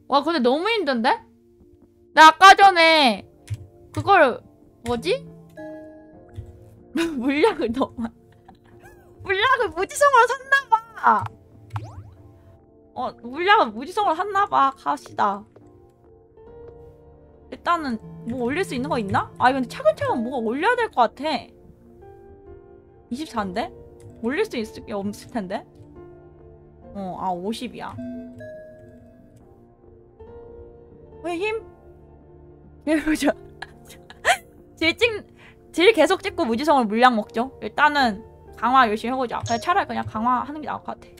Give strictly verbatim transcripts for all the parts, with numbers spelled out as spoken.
와 근데 너무 힘든데? 나 아까 전에 그걸 뭐지? 물약을 너무 물약을 무지성으로 샀나봐. 어 물약을 무지성으로 샀나봐. 갑시다. 일단은 뭐 올릴 수 있는 거 있나? 아 근데 차근차근 뭐가 올려야 될 것 같아. 이십사인데? 올릴 수 있을 게 없을 텐데? 어, 아 오십이야. 왜 힘? 해보자. 질 찍, 질 계속 찍고 무지성으로 물약 먹죠. 일단은 강화 열심히 해보자. 그냥 차라리 그냥 강화하는 게 나을 것 같아.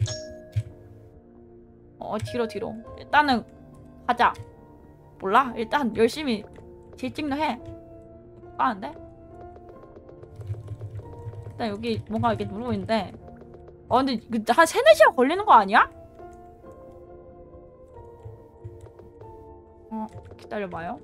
어 뒤로 뒤로. 일단은 가자. 몰라? 일단 열심히 질 찍는 해. 빠는데? 일단 여기 뭔가 이렇게 누르고 있는데 어 근데 한 세네 시간 걸리는 거 아니야? 어 기다려봐요.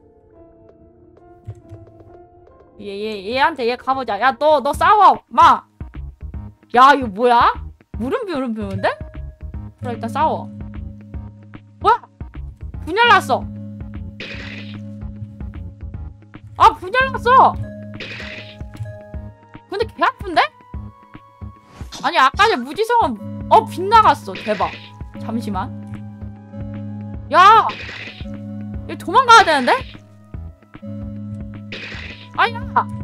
얘, 얘, 얘한테 얘 가보자. 야 너 너 싸워 마. 야 이거 뭐야? 물음표 물음표인데? 그래 일단 싸워. 뭐야? 분열 났어. 아 분열 났어. 근데 개 아픈데? 아니 아까 전 무지성은 어 빗나갔어. 대박. 잠시만. 야! 얘 도망가야 되는데? 아야!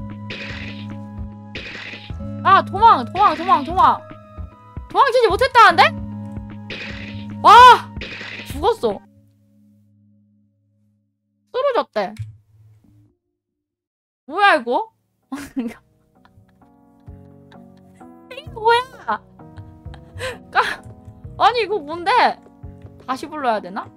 아 도망 도망 도망 도망 도망치지 못했다는데? 와! 죽었어. 쓰러졌대. 뭐야 이거? 이게 뭐야? 까... 아니 이거 뭔데? 다시 불러야 되나?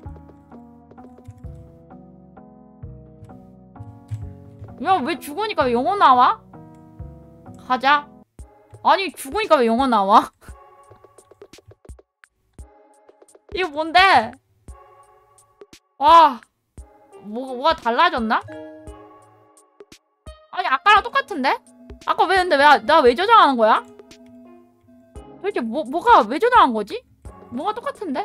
야 왜 죽으니까 왜 영어 나와? 가자. 아니 죽으니까 왜 영어 나와? 이거 뭔데? 와 뭐, 뭐가 달라졌나? 아니 아까랑 똑같은데? 아까 왜 근데 왜 나 왜 저장하는 거야? 도대체 뭐, 뭐가 왜 저장한 거지? 뭐가 똑같은데?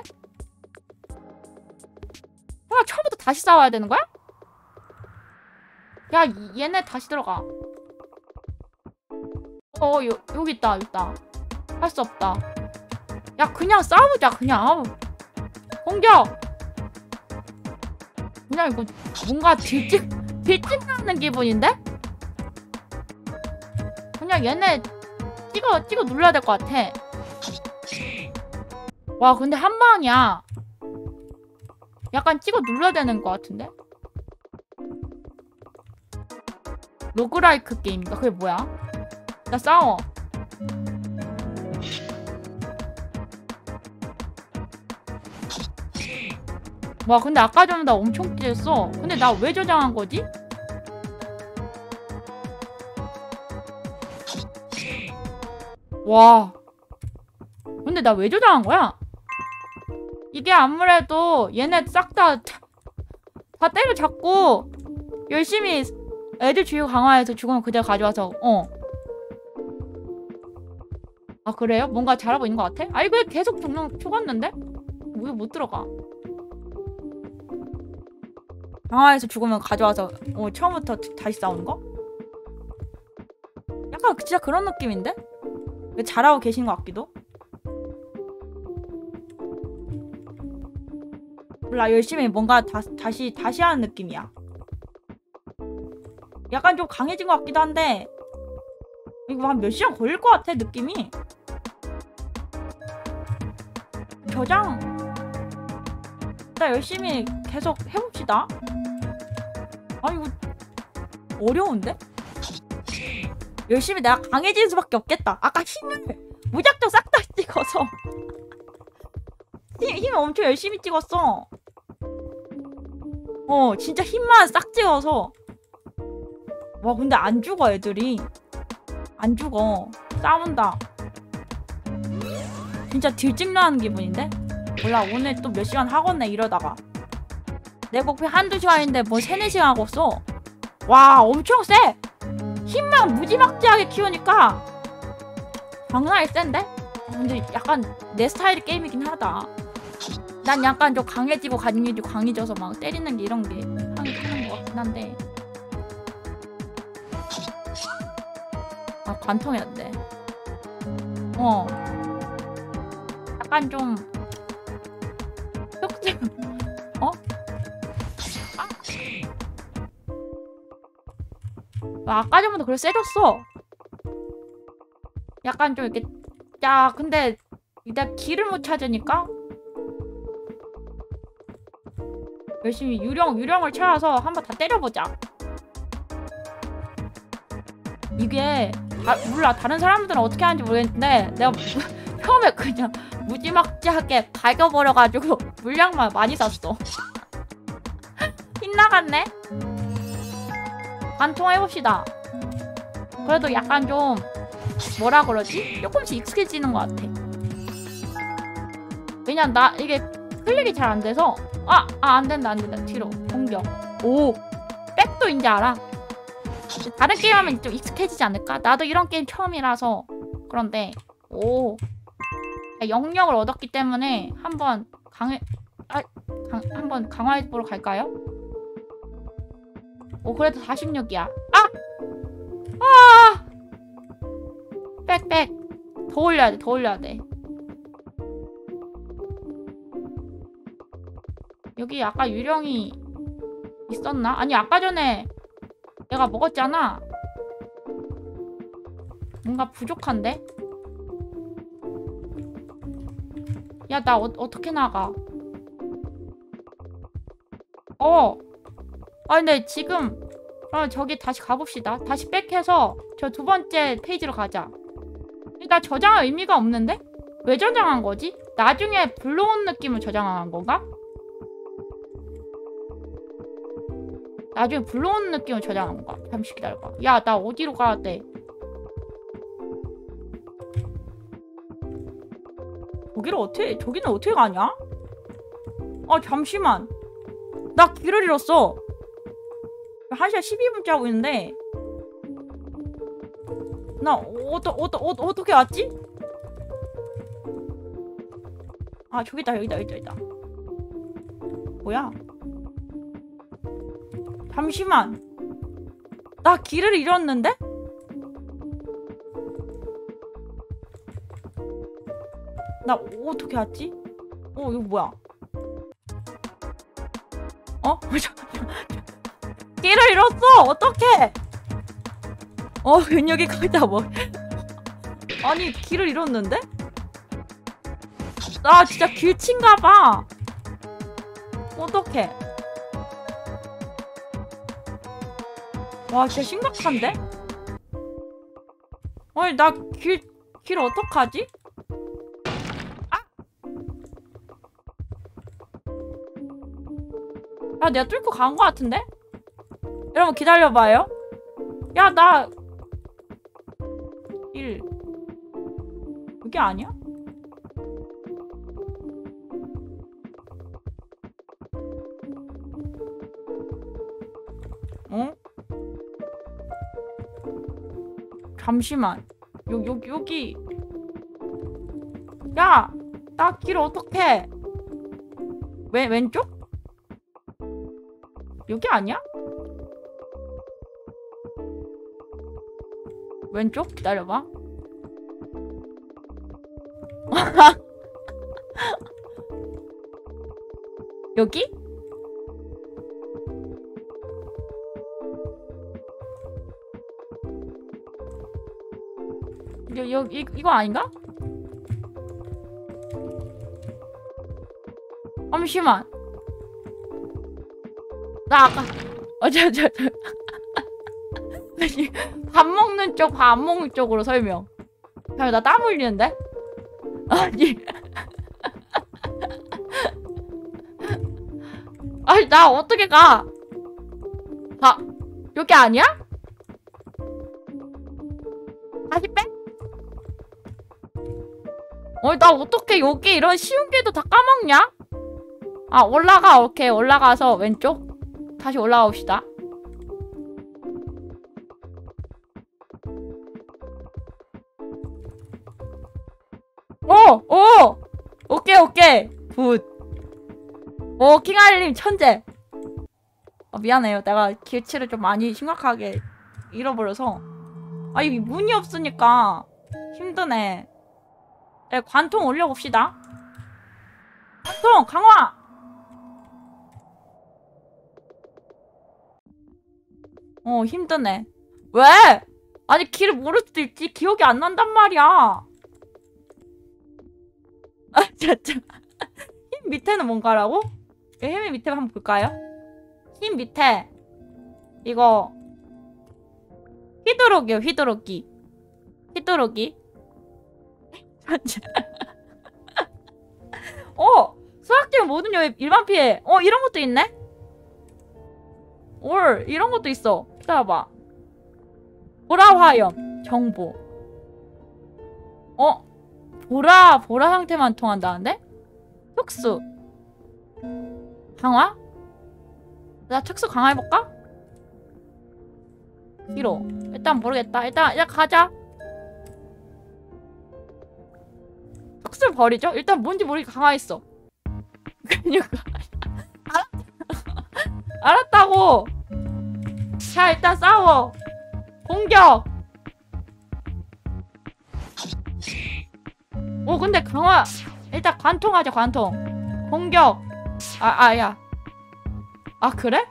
아 처음부터 다시 싸워야 되는 거야? 야 얘네 다시 들어가. 어 요, 여기 있다 여기 있다. 할 수 없다. 야 그냥 싸우자 그냥. 아우. 공격. 그냥 이거 뭔가 딜찍 딜찍 나는 기분인데? 그냥 얘네 찍어 찍어 눌러야 될 것 같아. 와 근데 한 방이야. 약간 찍어 눌러야 되는 것 같은데? 로그라이크 게임인가? 그게 뭐야? 나 싸워. 와 근데 아까 전에 나 엄청 찢었어. 근데 나 왜 저장한 거지? 와 근데 나 왜 저장한 거야? 이게 아무래도 얘네 싹 다 다 때려잡고 열심히 애들 주요 강화해서 죽으면 그대로 가져와서 어. 아 그래요? 뭔가 잘하고 있는 것 같아? 아니 왜 계속 죽는 죽었는데? 왜 못 들어가? 강화해서 죽으면 가져와서 어 처음부터 다시 싸우는 거? 약간 진짜 그런 느낌인데? 왜 잘하고 계신 것 같기도? 몰라 열심히 뭔가 다, 다시 다시 하는 느낌이야. 약간 좀 강해진 것 같기도 한데 이거 한 몇 시간 걸릴 것 같아 느낌이. 저장 일단 열심히 계속 해봅시다. 아니 이거 어려운데? 열심히 내가 강해지는 수밖에 없겠다. 아까 힘을 무작정 싹 다 찍어서 힘, 힘을 엄청 열심히 찍었어. 어 진짜 힘만 싹 찍어서. 와 근데 안 죽어 애들이. 안 죽어. 싸운다. 진짜 딜찍나는 기분인데? 몰라 오늘 또 몇 시간 하겠네 이러다가. 내 목표 한두 시간인데 뭐 세네 시간 하고 있어. 와 엄청 세! 힘만 무지막지하게 키우니까 장난이 센데? 근데 약간 내 스타일의 게임이긴 하다. 난 약간 좀 강해지고 강해지고 강해져서 막 때리는 게 이런 게 하는 것 같긴 한데. 아, 관통해야 돼. 어. 약간 좀 흑지 어? 아, 아까 전부터 그래 세졌어. 약간 좀 이렇게. 야, 근데 내가 길을 못 찾으니까 열심히 유령 유령을 채워서 한번 다 때려보자. 이게 아, 몰라 다른 사람들은 어떻게 하는지 모르겠는데 내가 처음에 그냥 무지막지하게 갈겨버려가지고 물량만 많이 샀어. 빗나갔네? 관통해봅시다. 그래도 약간 좀 뭐라 그러지? 조금씩 익숙해지는 것 같아. 왜냐면 나 이게 클릭이 잘 안 돼서. 아! 아 안된다 안된다. 뒤로 공격. 오! 백도 이제 알아. 다른 게임 하면 좀 익숙해지지 않을까? 나도 이런 게임 처음이라서. 그런데 오 영역을 얻었기 때문에 한번 강해 아, 강, 한번 강화해보러 갈까요? 오 그래도 사십육이야. 아! 아! 빽빽 더 올려야 돼 더 올려야 돼. 여기 아까 유령이 있었나? 아니 아까 전에 내가 먹었잖아. 뭔가 부족한데? 야, 나 어, 어떻게 나가? 어. 아, 근데 지금 어, 저기 다시 가봅시다. 다시 백해서 저 두 번째 페이지로 가자. 나 저장할 의미가 없는데? 왜 저장한 거지? 나중에 불러온 느낌을 저장한 건가? 나중에 불러온 느낌을 저장한 건가? 잠시 기다려봐. 야, 나 어디로 가야 돼? 저기를 어떻게, 저기는 어떻게 가냐? 아, 잠시만. 나 길을 잃었어. 한 시간 십이 분째 하고 있는데. 나, 어떠, 어떠, 어, 어떻게 왔지? 아, 저기다, 여기다, 여기다, 여기다. 뭐야? 잠시만. 나 길을 잃었는데? 나 어떻게 왔지? 어 이거 뭐야? 어? 길을 잃었어! 어떡해! 어 근육이 거기다 뭐 아니 길을 잃었는데? 나 진짜 길친가봐. 어떡해. 와 진짜 심각한데? 아니 나 길 길 어떡하지? 야, 내가 뚫고 간 거 같은데? 여러분 기다려봐요. 야, 나 일 이게 아니야? 어? 잠시만. 요, 요, 여기. 야! 나 길 어떡해? 왼, 왼쪽? 여기 아니야? 왼쪽? 기다려봐. 여기? 여, 여, 이, 이거 아닌가? 잠시만. 나 아까 어, 저, 저, 저. 밥 먹는 쪽, 밥 안 먹는 쪽으로 설명. 잠깐 나 땀 흘리는데? 아니. 아니 나 어떻게 가? 아 여기 아니야? 다시 빼? 어이 나 어떻게 여기 이런 쉬운 길도 다 까먹냐? 아 올라가. 오케이 올라가서 왼쪽 다시 올라가 봅시다. 오! 오! 오케이 오케이 굿. 오, 킹알님 천재. 어, 미안해요. 내가 기치를 좀 많이 심각하게 잃어버려서. 아, 이 문이 없으니까 힘드네. 네, 관통 올려봅시다. 관통 강화. 어, 힘드네. 왜? 아니, 길을 모를 수도 있지. 기억이 안 난단 말이야. 아, 진짜. 힘 밑에는 뭔가라고? 힘 밑에 한번 볼까요? 힘 밑에 이거 휘두르기요. 휘두르기. 휘두르기. 어! 수학적 모든 요의 일반 피해. 어, 이런 것도 있네? 올, 이런 것도 있어. 기다려봐. 보라 화염 정보. 어? 보라 보라 상태만 통한다는데? 특수 강화? 나 특수 강화해볼까? 뒤로. 일단 모르겠다. 일단 일단 가자. 특수를 버리죠? 일단 뭔지 모르게 강화했어. 그니까 알았다고. 자, 일단 싸워. 공격. 오, 근데 강화. 일단 관통하자. 관통. 공격. 아, 아, 야. 아, 그래?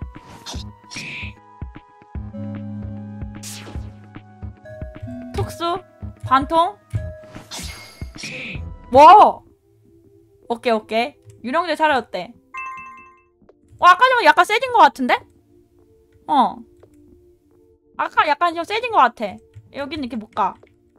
특수 관통. 와. 오케이, 오케이. 유령들 사라졌대. 어, 아까 전에 약간 세진 것 같은데? 어. 아까 약간 좀 세진 것 같아. 여기는 이렇게 못 가.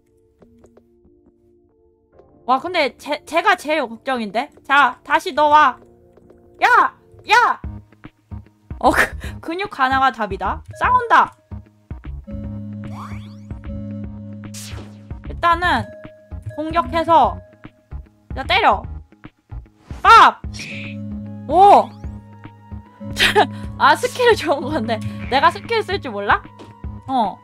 와, 근데 제, 제가 제일 걱정인데? 자, 다시 너와. 야! 야! 어, 그, 근육 하나가 답이다. 싸운다. 일단은 공격해서 야, 때려. 밥! 오! 아, 스킬을 좋은 건데 내가 스킬 쓸 줄 몰라? 어.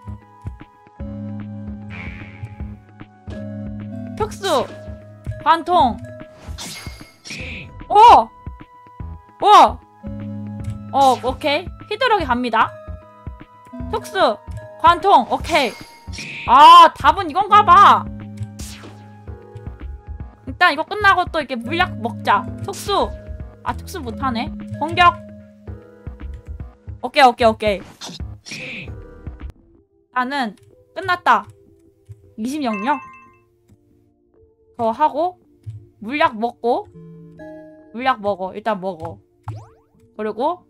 특수 관통. 오! 오! 어, 오케이. 휘두르기 갑니다. 특수 관통. 오케이. 아, 답은 이건가봐. 일단 이거 끝나고 또 이렇게 물약 먹자. 특수. 아, 특수 못하네. 공격. 오케이, 오케이, 오케이. 나는 끝났다. 이십 영역. 더 하고 물약 먹고. 물약 먹어. 일단 먹어. 그리고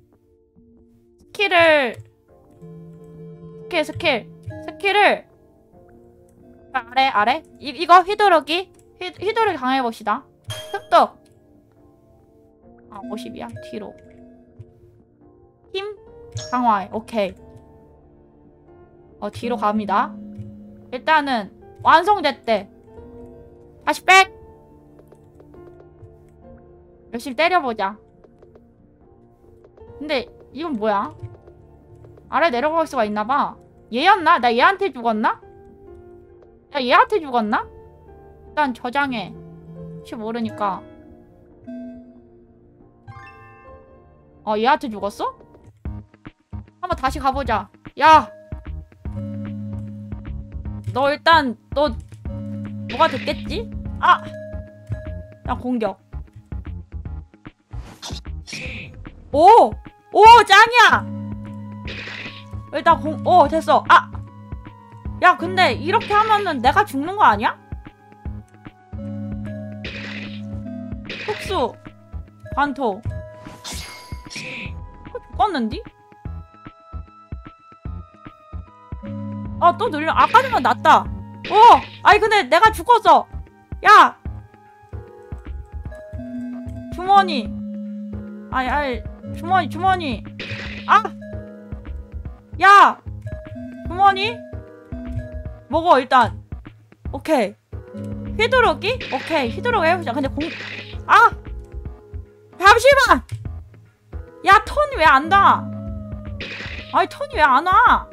스킬을 스킬 스킬 스킬을 아래 아래 이, 이거 휘두르기 휘, 휘두르기 강해봅시다. 습득. 아, 오십이야. 뒤로 힘 강화해. 오케이. 어, 뒤로 갑니다. 일단은 완성됐대. 다시 백. 열심히 때려보자. 근데 이건 뭐야? 아래 내려갈 수가 있나봐. 얘였나? 나 얘한테 죽었나? 야, 얘한테 죽었나? 일단 저장해. 혹시 모르니까. 어, 얘한테 죽었어? 한번 다시 가보자. 야! 너 일단 너 뭐가 됐겠지? 아! 야, 공격. 오! 오, 짱이야! 일단 공, 오, 됐어. 아! 야, 근데 이렇게 하면은 내가 죽는 거 아니야? 흡수 관토. 죽었는디? 아, 또 늘려. 아까 전에 낫다. 오! 아니, 근데 내가 죽었어. 야! 주머니. 아니, 아니, 주머니, 주머니. 아! 야! 주머니? 먹어, 일단. 오케이. 휘두르기? 오케이. 휘두르기 해보자. 근데 공, 아! 잠시만! 야, 턴이 왜 안 나? 아니, 턴이 왜 안 와?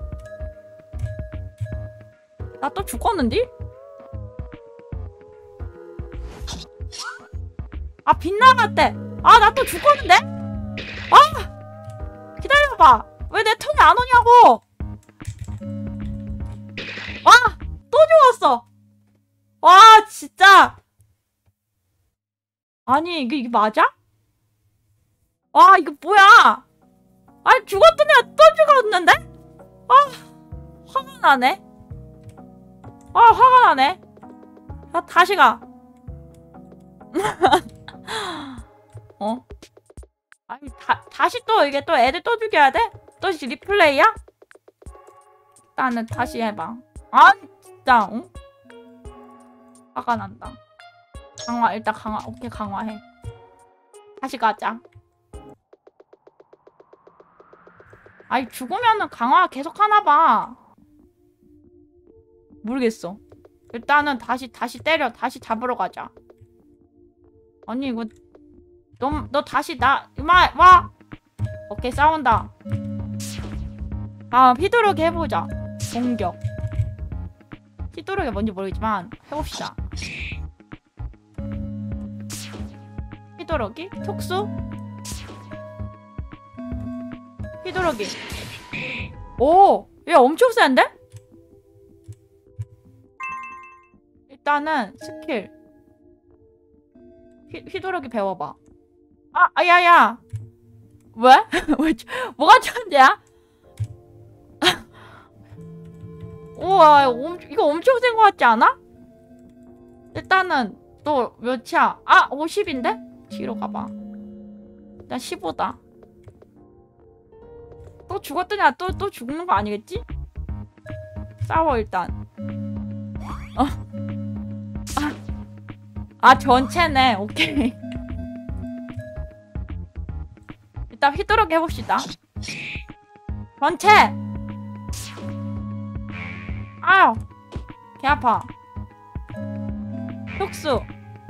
나 또 죽었는데? 아, 빗나갔대. 아, 나 또 죽었는데? 아! 기다려봐. 왜 내 턴이 안 오냐고! 아! 또 죽었어! 와, 진짜! 아니, 이게, 이게 맞아? 와, 이거 뭐야! 아니, 죽었더니 또 죽었는데? 아, 화가 나네. 아, 화가 나네. 아, 다시 가. 어? 아니, 다, 다시 또 이게 또 애들 또 죽여야 돼? 또 리플레이야? 일단은 다시 해봐. 아니, 진짜, 응? 화가 난다. 강화, 일단 강화, 오케이, 강화해. 다시 가자. 아니, 죽으면은 강화 계속 하나봐. 모르겠어. 일단은 다시, 다시 때려. 다시 잡으러 가자. 아니, 이거, 너, 너 다시 나, 이마, 와! 오케이, 싸운다. 아, 휘두르기 해보자. 공격. 휘두르기 뭔지 모르겠지만, 해봅시다. 휘두르기? 톡수? 휘두르기. 오! 얘 엄청 센데? 일단은 스킬. 휘, 휘두르기 배워봐. 아, 아, 야, 야! 왜? 왜, 뭐가 천재야? 우와, 엄, 이거 엄청 센 거 같지 않아? 일단은 또 몇이야? 아, 오십인데? 뒤로 가봐. 일단 십오다. 또 죽었더니 또, 또 죽는 거 아니겠지? 싸워, 일단. 어. 아, 아 전체네. 오케이. 일단 휘두르기 해봅시다. 전체! 아유! 개 아파. 흑수.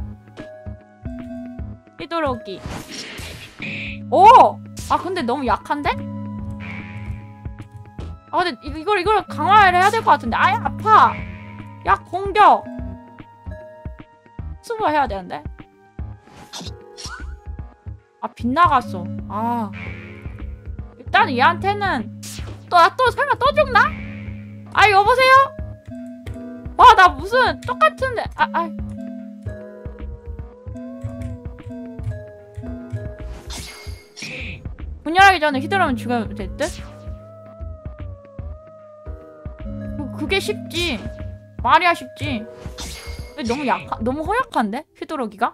휘두르기. 오! 아, 근데 너무 약한데? 아, 근데 이- 이걸, 이걸 강화를 해야 될 것 같은데. 아야, 아파! 야, 공격! 수부 해야 되는데. 아, 빗나갔어. 아. 일단 얘한테는 또, 아, 또 설마 또 죽나? 아, 여보세요? 와, 나 무슨 똑같은데. 아, 아. 분열하기 전에 휘두르면 죽으면 될 듯? 그, 그게 쉽지. 말이야 쉽지. 근데 너무 약하, 너무 허약한데? 휘두르기가?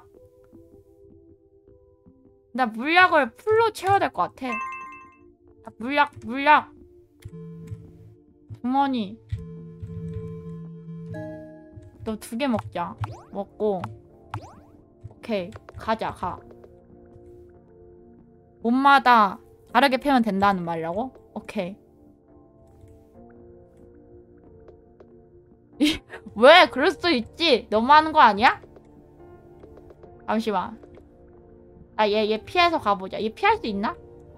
나 물약을 풀로 채워야 될 것 같아. 아, 물약, 물약. 주머니. 너 두 개 먹자. 먹고. 오케이. 가자, 가. 몸마다 다르게 패면 된다는 말이라고? 오케이. 왜? 그럴 수도 있지. 너무 하는 거 아니야? 잠시만. 아, 얘, 얘 피해서 가보자. 얘 피할 수 있나?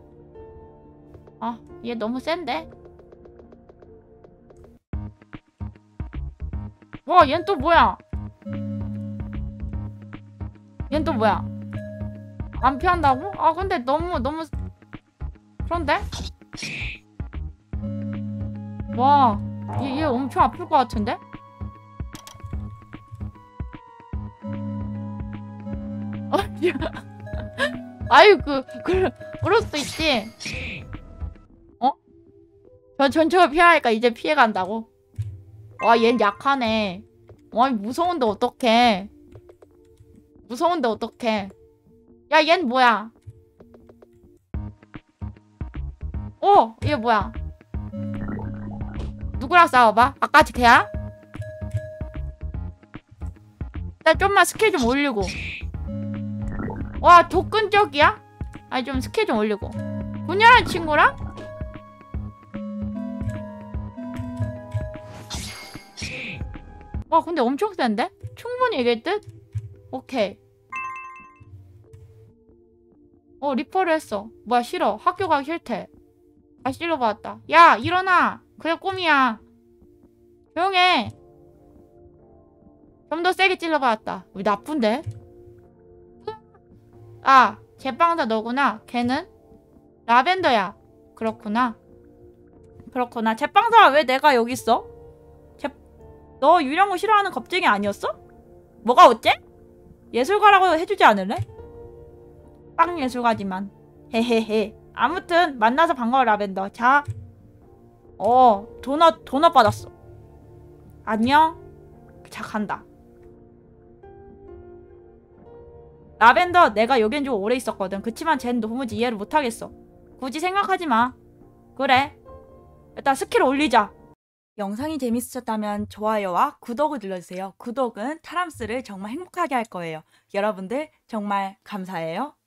아, 얘 너무 센데? 와, 얜 또 뭐야? 얜 또 뭐야? 안 피한다고? 아, 근데 너무, 너무. 그런데? 와, 얘, 얘 엄청 아플 것 같은데? 어, 아유, 그, 그, 그럴 수도 있지. 어? 전 전체가 피하니까 이제 피해간다고? 와, 얜 약하네. 와, 무서운데 어떡해. 무서운데 어떡해. 야, 얜 뭐야? 어, 얘 뭐야? 누구랑 싸워봐? 아까지 걔야? 나 좀만 스킬 좀 올리고. 와, 독근적이야? 아니, 좀 스킬 좀 올리고. 분열한 친구랑? 와, 근데 엄청 센데? 충분히 이길 듯? 오케이. 어, 리퍼를 했어. 뭐야, 싫어. 학교 가기 싫대. 다시 찔러봤다. 야, 일어나! 그게 꿈이야. 조용해. 좀 더 세게 찔러봤다. 왜 나쁜데? 아, 제빵사 너구나. 걔는? 라벤더야. 그렇구나. 그렇구나. 제빵사 왜 내가 여기 있어? 제... 너 유령을 싫어하는 겁쟁이 아니었어? 뭐가 어째? 예술가라고 해주지 않을래? 빵 예술가지만. 헤헤헤. 아무튼 만나서 반가워 라벤더. 자. 어 도넛 도넛 받았어. 안녕. 자 간다. 라벤더 내가 여긴 좀 오래 있었거든. 그치만 쟨 도무지 이해를 못하겠어. 굳이 생각하지 마. 그래. 일단 스킬 올리자. 영상이 재밌으셨다면 좋아요와 구독을 눌러주세요. 구독은 타람스를 정말 행복하게 할 거예요. 여러분들 정말 감사해요.